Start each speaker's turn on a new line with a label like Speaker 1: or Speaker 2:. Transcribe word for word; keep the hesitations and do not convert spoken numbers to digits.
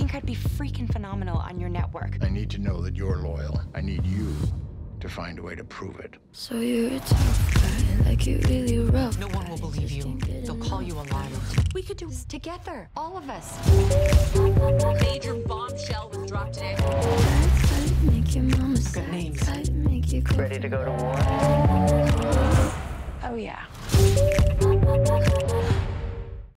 Speaker 1: think I'd be freaking phenomenal on your network.
Speaker 2: I need to know that you're loyal. I need you to find a way to prove it.
Speaker 3: So you're a tough guy, like you really rough.
Speaker 4: No one will believe you. They'll call you a liar.
Speaker 1: We could do this together, all of us.
Speaker 4: Major bombshell was dropped today.
Speaker 3: I'd make your mama
Speaker 4: Good
Speaker 3: sad.
Speaker 4: names.
Speaker 3: I'd make you cry.
Speaker 5: Ready to go to war?
Speaker 1: Oh, yeah.